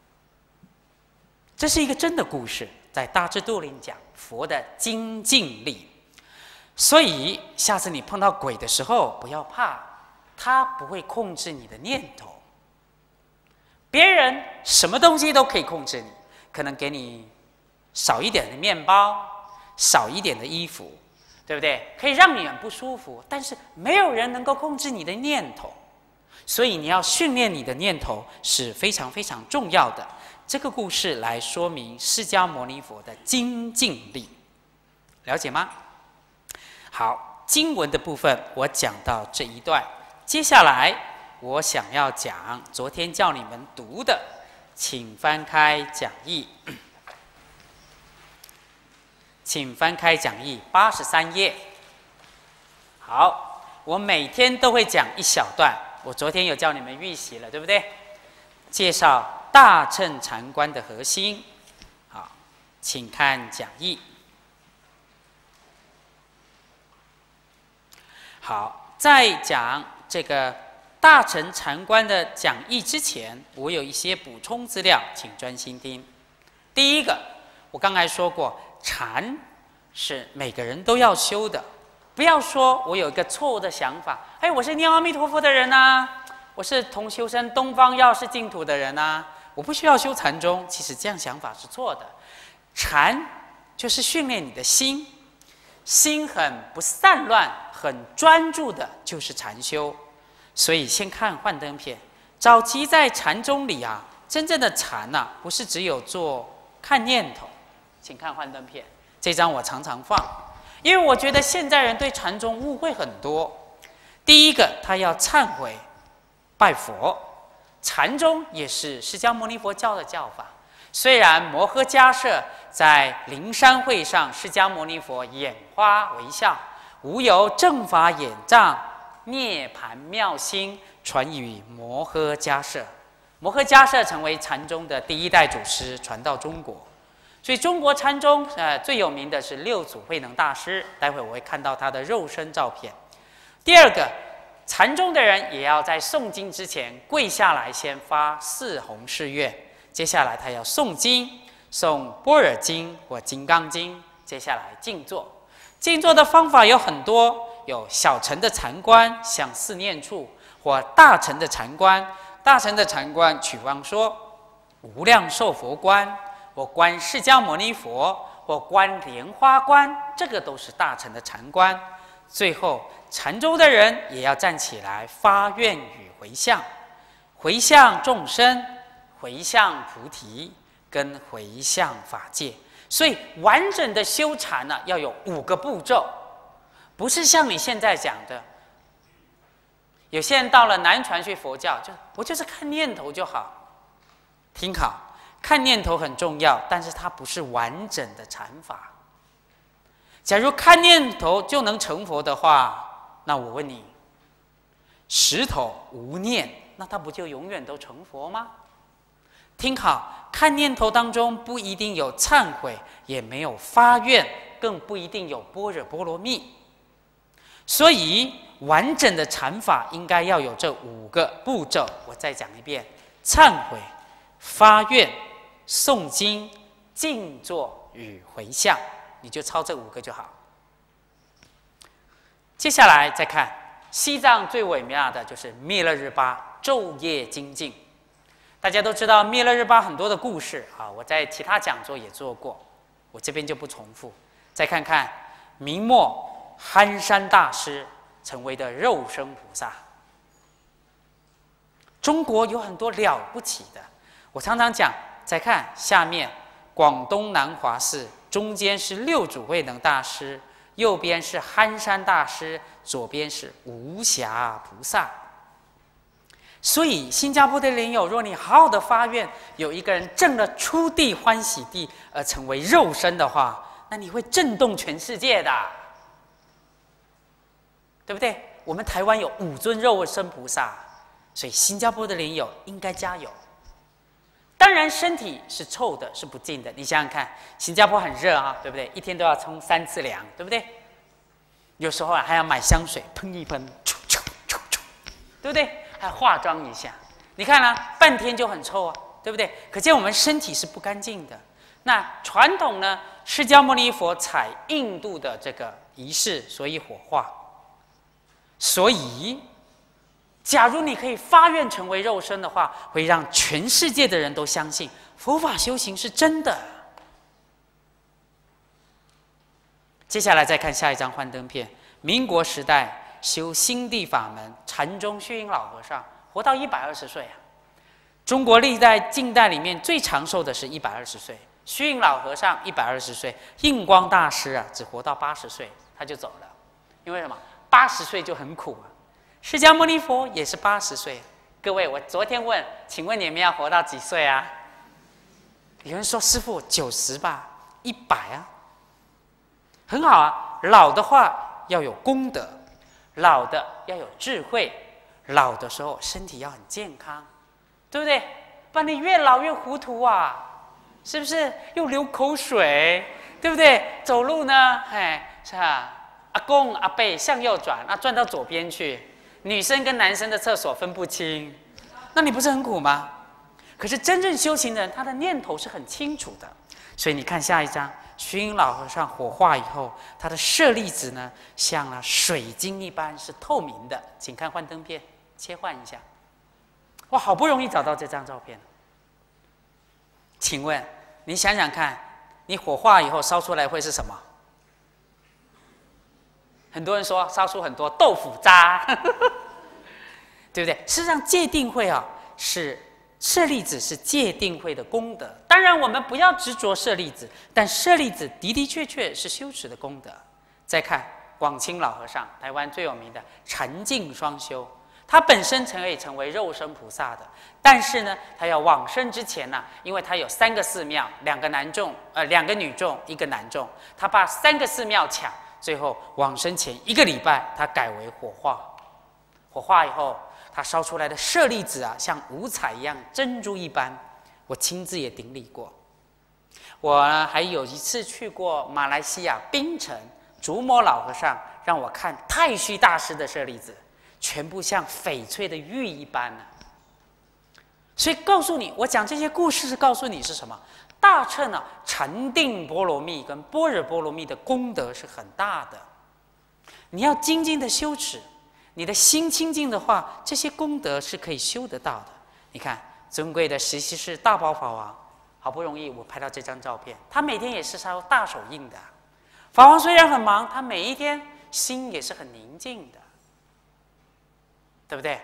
这是一个真的故事，在大智度论讲佛的精进力。所以下次你碰到鬼的时候，不要怕，他不会控制你的念头。别人什么东西都可以控制你，可能给你少一点的面包，少一点的衣服，对不对？可以让你很不舒服，但是没有人能够控制你的念头。所以你要训练你的念头是非常非常重要的。这个故事来说明释迦牟尼佛的精进力，了解吗？好，经文的部分我讲到这一段，接下来我想要讲昨天叫你们读的，请翻开讲义，请翻开讲义八十三页。好，我每天都会讲一小段，我昨天有叫你们预习了，对不对？介绍大乘禅观的核心。好，请看讲义。好，在讲这个大乘禅观的讲义之前，我有一些补充资料，请专心听。第一个，我刚才说过，禅是每个人都要修的，不要说我有一个错误的想法，哎，我是念阿弥陀佛的人啊，我是同修身东方药师净土的人啊，我不需要修禅宗。其实这样想法是错的。禅就是训练你的心。 心很不散乱，很专注的，就是禅修。所以先看幻灯片。早期在禅宗里啊，真正的禅呐、啊，不是只有做看念头。请看幻灯片，这张我常常放，因为我觉得现在人对禅宗误会很多。第一个，他要忏悔、拜佛。禅宗也是释迦牟尼佛教的教法。虽然摩诃迦叶在灵山会上，释迦牟尼佛眼花微笑，无有正法眼障，涅盘妙心传与摩诃迦叶。摩诃迦叶成为禅宗的第一代祖师，传到中国。所以中国禅宗呃最有名的是六祖慧能大师，待会我会看到他的肉身照片。第二个，禅宗的人也要在诵经之前跪下来，先发四弘誓愿。接下来他要诵经，诵般若经或金刚经。接下来静坐，静坐的方法有很多，有小乘的禅观，像四念处，或大乘的禅观。大乘的禅观，取方说无量寿佛观，或观释迦牟尼佛，或观莲花观，这个都是大乘的禅观。最后，禅宗的人也要站起来发愿与回向，回向众生，回向菩提，跟回向法界。所以完整的修禅呢、啊，要有五个步骤，不是像你现在讲的。有些人到了南传学佛教，就我就是看念头就好。听好，看念头很重要，但是它不是完整的禅法。假如看念头就能成佛的话，那我问你，石头无念，那它不就永远都成佛吗？听好，看念头当中不一定有忏悔，也没有发愿，更不一定有般若波罗蜜。所以完整的禅法应该要有这五个步骤。我再讲一遍：忏悔、发愿、诵经、静坐与回向。你就抄这五个就好。接下来再看西藏最伟妙的就是密勒日巴昼夜精进。大家都知道密勒日巴很多的故事啊，我在其他讲座也做过，我这边就不重复。再看看明末憨山大师成为的肉身菩萨。中国有很多了不起的，我常常讲。再看下面广东南华寺。中间是六祖慧能大师，右边是憨山大师，左边是无暇菩萨。所以新加坡的莲友，若你好好的发愿，有一个人证了初地欢喜地而成为肉身的话，那你会震动全世界的，对不对？我们台湾有五尊肉身菩萨，所以新加坡的莲友应该加油。当然，身体是臭的，是不净的。你想想看，新加坡很热啊，对不对？一天都要冲三次凉，对不对？有时候啊，还要买香水喷一喷，啾啾啾啾，对不对？还要化妆一下。你看啊，半天就很臭啊，对不对？可见我们身体是不干净的。那传统呢，释迦牟尼佛采印度的这个仪式，所以火化。所以。假如你可以发愿成为肉身的话，会让全世界的人都相信佛法修行是真的。接下来再看下一张幻灯片，民国时代修心地法门，禅宗虚云老和尚活到一百二十岁啊。中国历代近代里面最长寿的是一百二十岁，虚云老和尚一百二十岁，印光大师啊只活到八十岁他就走了，因为什么？八十岁就很苦啊。释迦牟尼佛也是八十岁。各位，我昨天问，请问你们要活到几岁啊？有人说师父九十吧，一百啊，很好啊。老的话要有功德，老的要有智慧，老的时候身体要很健康，对不对？不然你越老越糊涂啊，是不是？又流口水，对不对？走路呢，哎，是吧？阿公阿伯向右转，啊，转到左边去。女生跟男生的厕所分不清，那你不是很苦吗？可是真正修行的人，他的念头是很清楚的。所以你看下一张，虚云老和尚火化以后，他的舍利子呢，像了水晶一般是透明的。请看幻灯片，切换一下。我好不容易找到这张照片。请问你想想看，你火化以后烧出来会是什么？ 很多人说烧出很多豆腐渣，对不对？事实上，戒定慧啊，是舍利子是戒定慧的功德。当然，我们不要执着舍利子，但舍利子的的确确是修持的功德。再看广清老和尚，台湾最有名的禅净双修，他本身可以成为肉身菩萨的，但是呢，他要往生之前呢、啊，因为他有三个寺庙，两个男众，呃，两个女众，一个男众，他把三个寺庙抢，最后往生前一个礼拜，他改为火化。火化以后，他烧出来的舍利子啊，像五彩一样珍珠一般，我亲自也顶礼过。我呢还有一次去过马来西亚槟城，竹摩老和尚让我看太虚大师的舍利子，全部像翡翠的玉一般呢、啊。所以告诉你，我讲这些故事是告诉你是什么？大乘啊，禅定波罗蜜跟般若波罗蜜的功德是很大的。你要精进的修持，你的心清净的话，这些功德是可以修得到的。你看，尊贵的实习士大宝法王，好不容易我拍到这张照片，他每天也是烧大手印的。法王虽然很忙，他每一天心也是很宁静的，对不对？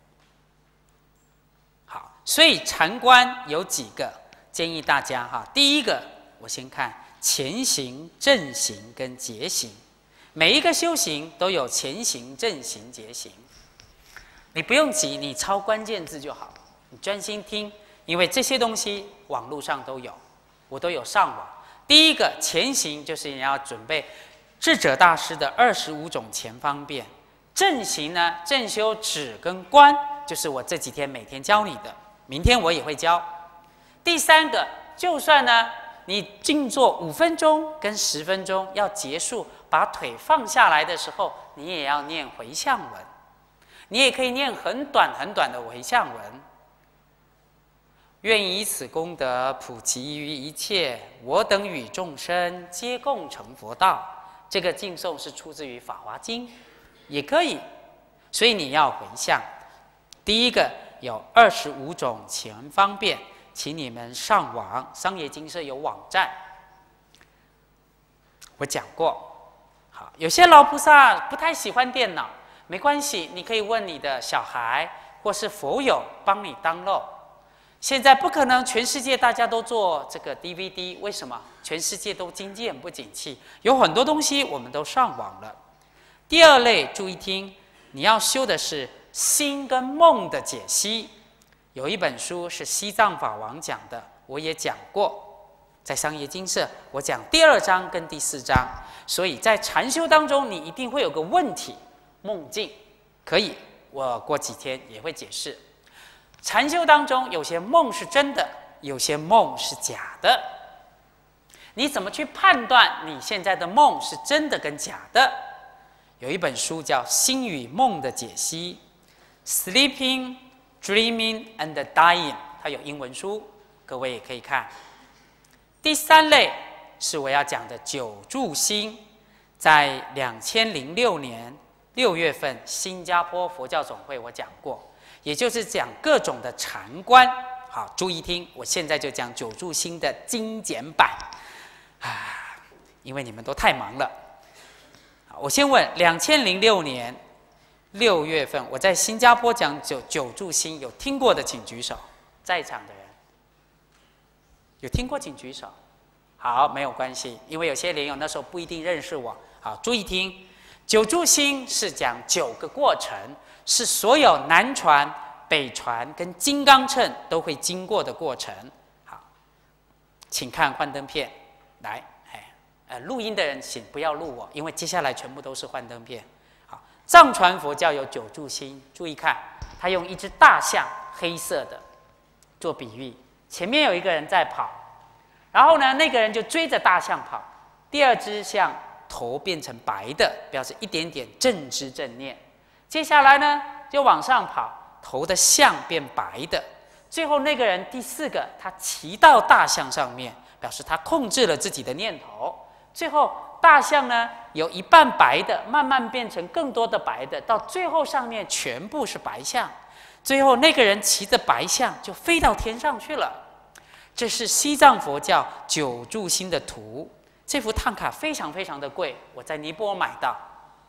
好，所以禅观有几个，建议大家哈。第一个，我先看前行、正行跟结行。每一个修行都有前行、正行、结行。你不用急，你抄关键字就好，你专心听，因为这些东西网络上都有，我都有上网。第一个前行就是你要准备智者大师的二十五种前方便。正行呢，正修止跟观，就是我这几天每天教你的，明天我也会教。第三个，就算呢你静坐五分钟跟十分钟要结束，把腿放下来的时候，你也要念回向文，你也可以念很短很短的回向文。愿以此功德普及于一切，我等与众生皆共成佛道。这个敬颂是出自于《法华经》，也可以。所以你要回向。第一个有二十五种前方便，请你们上网，商业精舍有网站，我讲过。好，有些老菩萨不太喜欢电脑，没关系，你可以问你的小孩或是佛友帮你download。现在不可能全世界大家都做这个 D V D， 为什么？全世界都经济很不景气，有很多东西我们都上网了。第二类，注意听，你要修的是心跟梦的解析。有一本书是西藏法王讲的，我也讲过，在商业精舍我讲第二章跟第四章。所以在禅修当中，你一定会有个问题，梦境。可以，我过几天也会解释。禅修当中，有些梦是真的，有些梦是假的。你怎么去判断你现在的梦是真的跟假的？有一本书叫《心与梦的解析》 ，Sleeping, Dreaming and Dying， 它有英文书，各位也可以看。第三类是我要讲的九住心，在两千零六年六月份新加坡佛教总会我讲过。也就是讲各种的禅观。好，注意听，我现在就讲九住心的精简版啊，因为你们都太忙了。好，我先问，两千零六年六月份我在新加坡讲九九住心，有听过的请举手，在场的人有听过请举手。好，没有关系，因为有些莲友那时候不一定认识我。好，注意听，九住心是讲九个过程。是所有南传、北传跟金刚乘都会经过的过程。好，请看幻灯片。来，哎，呃，录音的人请不要录我，因为接下来全部都是幻灯片。好，藏传佛教有九住心，注意看，他用一只大象，黑色的，做比喻，前面有一个人在跑，然后呢，那个人就追着大象跑，第二只象头变成白的，表示一点点正知正念。接下来呢，就往上跑，头的象变白的。最后那个人第四个，他骑到大象上面，表示他控制了自己的念头。最后大象呢，有一半白的，慢慢变成更多的白的，到最后上面全部是白象。最后那个人骑着白象就飞到天上去了。这是西藏佛教九住心的图。这幅碳卡非常非常的贵，我在尼泊尔买到。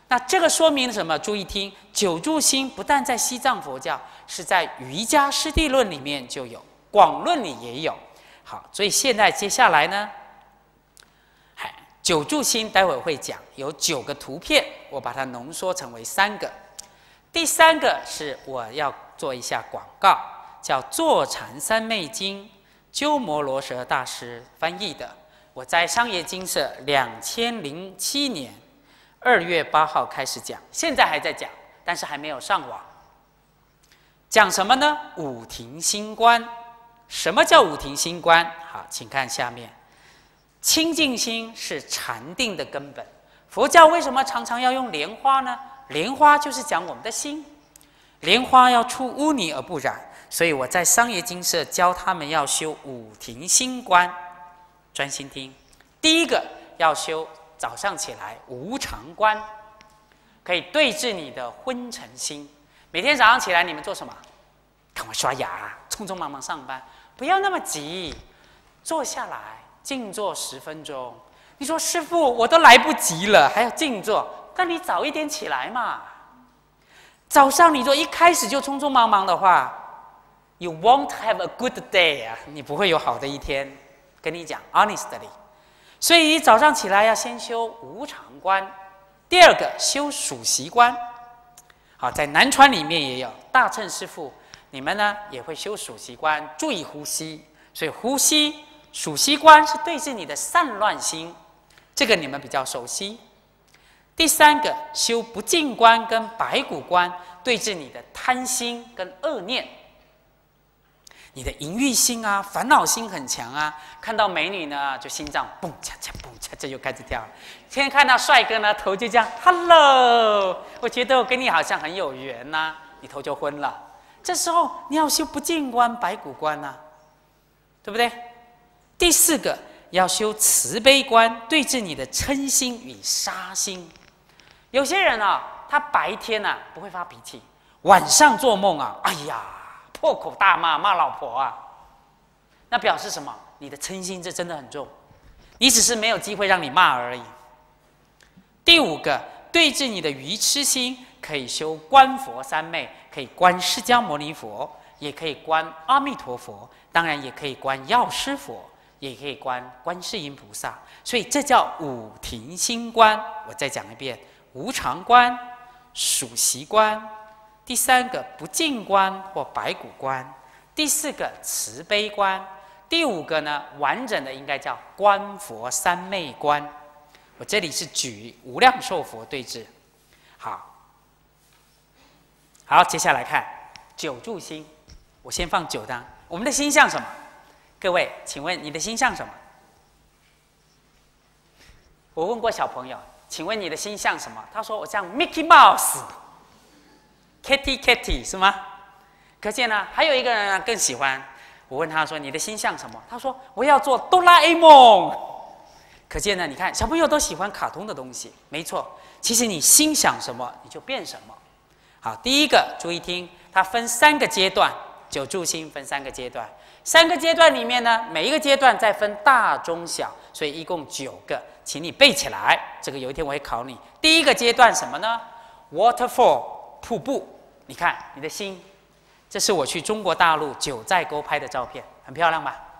那这个说明什么？注意听，九住心不但在西藏佛教，是在瑜伽师地论里面就有，广论里也有。好，所以现在接下来呢，嗨，九住心待会儿会讲，有九个图片，我把它浓缩成为三个。第三个是我要做一下广告，叫《坐禅三昧经》，鸠摩罗什大师翻译的。我在商业精舍两千零七年二月八号开始讲，现在还在讲，但是还没有上网。讲什么呢？五停心观。什么叫五停心观？好，请看下面。清净心是禅定的根本。佛教为什么常常要用莲花呢？莲花就是讲我们的心，莲花要出污泥而不染，所以我在商业精舍教他们要修五停心观。专心听，第一个要修早上起来无常观，可以对治你的昏沉心。每天早上起来，你们做什么？赶快刷牙，匆匆忙忙上班，不要那么急，坐下来静坐十分钟。你说师父，我都来不及了，还要静坐？那你早一点起来嘛。早上你说一开始就匆匆忙忙的话 ，you won't have a good day 啊，你不会有好的一天。跟你讲 ，honestly。所以你早上起来要先修无常观，第二个修数息观。好，在南传里面也有大乘师父，你们呢也会修数息观，注意呼吸。所以呼吸数息观是对治你的散乱心，这个你们比较熟悉。第三个修不净观跟白骨观，对治你的贪心跟恶念。你的淫欲心啊，烦恼心很强啊，看到美女呢，就心脏蹦恰恰蹦恰恰就开始跳了。天天看到帅哥呢，头就这样 ，Hello， 我觉得我跟你好像很有缘呐、啊，你头就昏了。这时候你要修不净观、白骨观呐、啊，对不对？第四个要修慈悲观，对治你的嗔心与杀心。有些人啊，他白天啊不会发脾气，晚上做梦啊，哎呀。破口大骂，骂老婆啊，那表示什么？你的嗔心这真的很重，你只是没有机会让你骂而已。第五个，对治你的愚痴心，可以修观佛三昧，可以观释迦牟尼佛，也可以观阿弥陀佛，当然也可以观药师佛，也可以观观世音菩萨。所以这叫五停心观。我再讲一遍：无常观、数息观。第三个不净观或白骨观，第四个慈悲观，第五个呢完整的应该叫观佛三昧观。我这里是举无量寿佛对治。好，好，接下来看九住心。我先放九张。我们的心像什么？各位，请问你的心像什么？我问过小朋友，请问你的心像什么？他说我像 Mickey Mouse。Kitty Kitty 是吗？可见呢，还有一个人呢更喜欢。我问他说：“你的心像什么？”他说：“我要做哆啦 A 梦。”可见呢，你看小朋友都喜欢卡通的东西，没错。其实你心想什么，你就变什么。好，第一个注意听，它分三个阶段，九住心分三个阶段。三个阶段里面呢，每一个阶段再分大、中、小，所以一共九个，请你背起来。这个有一天我会考你。第一个阶段什么呢 ？Waterfall 瀑布。你看你的心，这是我去中国大陆九寨沟拍的照片，很漂亮吧？